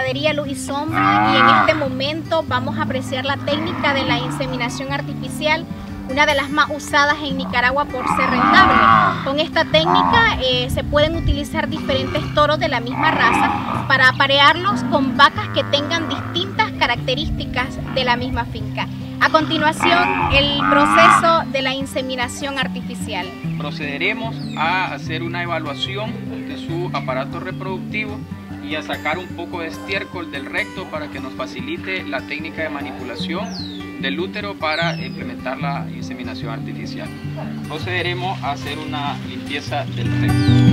Ganadería Luz y Sombra, y en este momento vamos a apreciar la técnica de la inseminación artificial, una de las más usadas en Nicaragua por ser rentable. Con esta técnica se pueden utilizar diferentes toros de la misma raza para aparearlos con vacas que tengan distintas características de la misma finca. A continuación, el proceso de la inseminación artificial. Procederemos a hacer una evaluación de su aparato reproductivo y a sacar un poco de estiércol del recto para que nos facilite la técnica de manipulación del útero para implementar la inseminación artificial. Procederemos a hacer una limpieza del recto.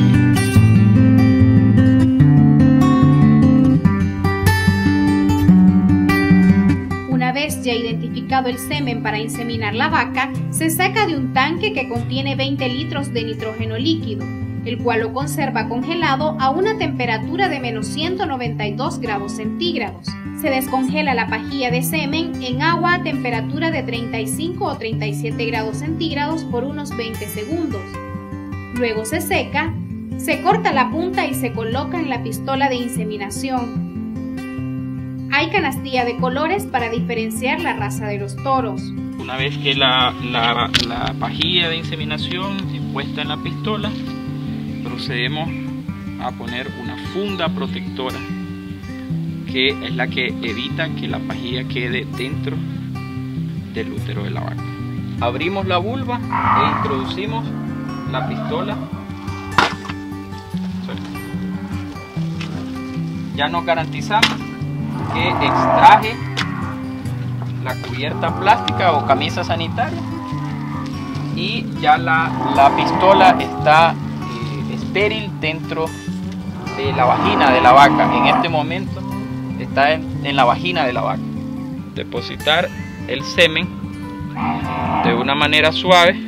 Una vez ya identificado el semen para inseminar la vaca, se saca de un tanque que contiene 20 litros de nitrógeno líquido, el cual lo conserva congelado a una temperatura de menos 192 grados centígrados. Se descongela la pajilla de semen en agua a temperatura de 35 o 37 grados centígrados por unos 20 segundos. Luego se seca, se corta la punta y se coloca en la pistola de inseminación. Hay canastilla de colores para diferenciar la raza de los toros. Una vez que la pajilla de inseminación es puesta en la pistola, procedemos a poner una funda protectora, que es la que evita que la pajilla quede dentro del útero de la vaca. Abrimos la vulva e introducimos la pistola. Ya nos garantizamos que extraje la cubierta plástica o camisa sanitaria y ya la pistola está estéril dentro de la vagina de la vaca. En este momento está en la vagina de la vaca. Depositar el semen de una manera suave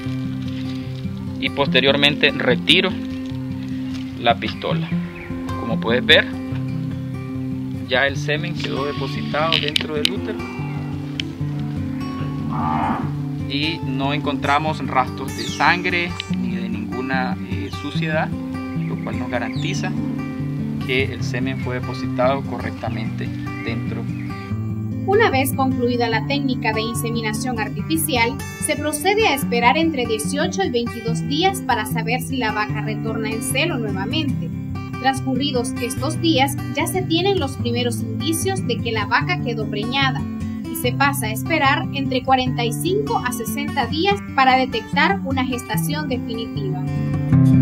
y posteriormente retiro la pistola. Como puedes ver, ya el semen quedó depositado dentro del útero y no encontramos rastros de sangre ni de ninguna suciedad, lo cual nos garantiza que el semen fue depositado correctamente dentro. Una vez concluida la técnica de inseminación artificial, se procede a esperar entre 18 y 22 días para saber si la vaca retorna en celo nuevamente. Transcurridos estos días, ya se tienen los primeros indicios de que la vaca quedó preñada y se pasa a esperar entre 45 a 60 días para detectar una gestación definitiva.